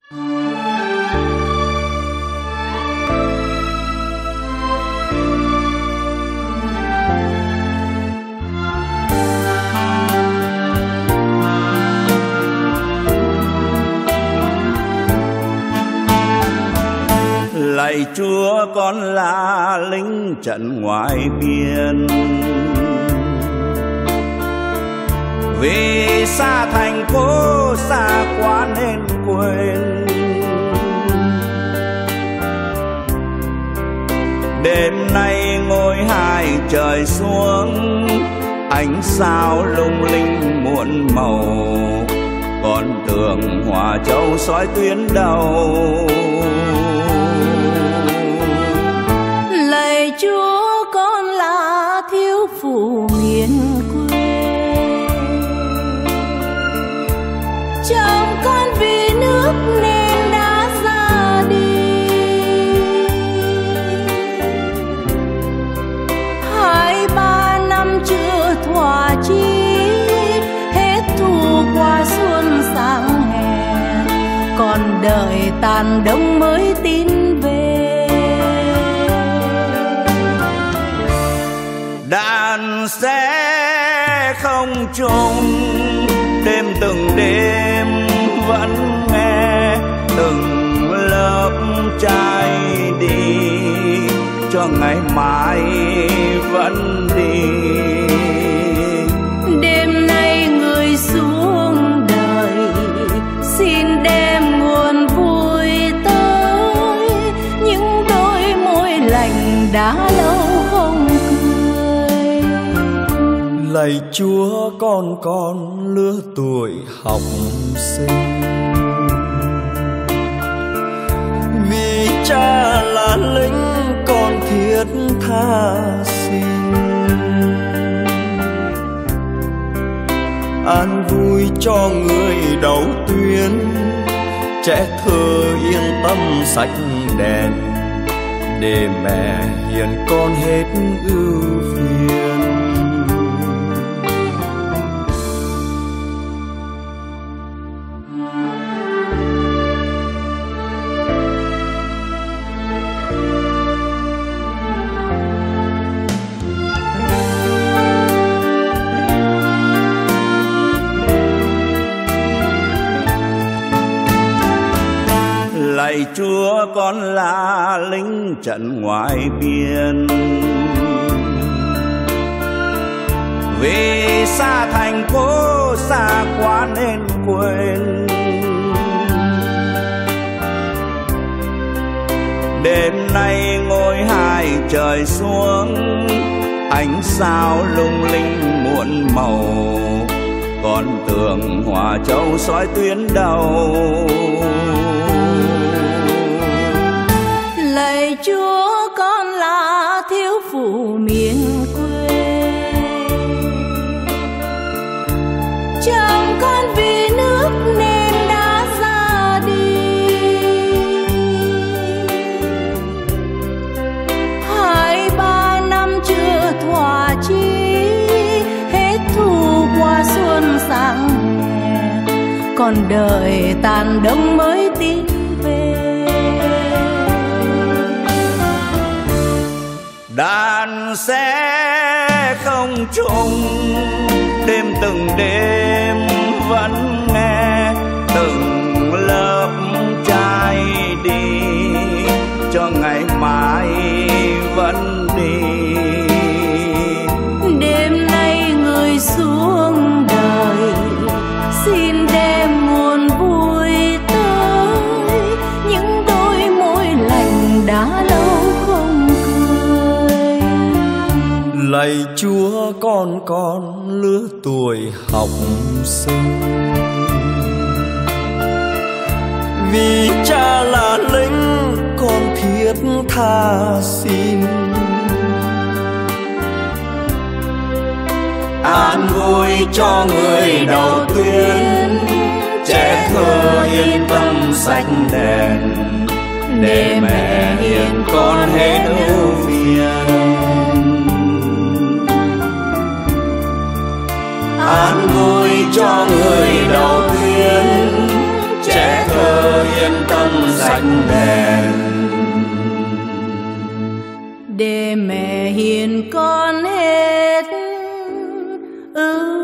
Lạy Chúa, con là lính trận ngoài biên, vì xa thành phố xa quá nên quên. Đêm nay ngôi hai trời xuống, ánh sao lung linh muộn màu, con tưởng Hòa Châu soi tuyến đầu. Lạy Chúa, con là thiếu phụ miền quê, chồng con vì nước nên đã ra đi. 2-3 năm chưa thỏa chí, hết thu qua xuân sang hè, còn đợi tàn đông mới tin về. Đàn sẽ không trùng, đêm từng đêm vẫn nghe từng lớp trai đi, cho ngày mai vẫn đi. Đêm nay người xuống đời, xin đem nguồn vui tới, những đôi môi lành đã lâu không cười. Lạy Chúa, con lứa tuổi học sinh, vì cha là lính con thiết tha xin. An vui cho người đầu tuyến, trẻ thơ yên tâm sách đèn, để mẹ hiền con hết ưu phiền. Lạy Chúa, con là lính trận ngoài biên, vì xa thành phố xa quá nên quên. Đêm nay ngôi hai trời xuống, ánh sao lung linh muộn màu, con tưởng Hòa Châu soi tuyến đầu. Lạy Chúa, con là thiếu phụ miền quê, chồng con vì nước nên đã ra đi. 2-3 năm chưa thỏa chí, hết thu qua xuân sang hè, còn đợi tàn đông mới tin về. Đàn sẽ không trùng, đêm từng đêm vẫn nghe từng lớp trai đi, cho ngày mai vẫn đi. Đêm nay người xuống đời, xin đem nguồn vui tới, những đôi môi lành đã lâu không cười. Lạy Chúa, con lứa tuổi học sinh, vì cha là lính con thiết tha xin. An vui cho người đầu tuyến, trẻ thơ yên tâm sách đèn, để mẹ hiền con hết ưu phiền. An vui cho người đầu tuyến, trẻ thơ yên để mẹ hiền con hết ưu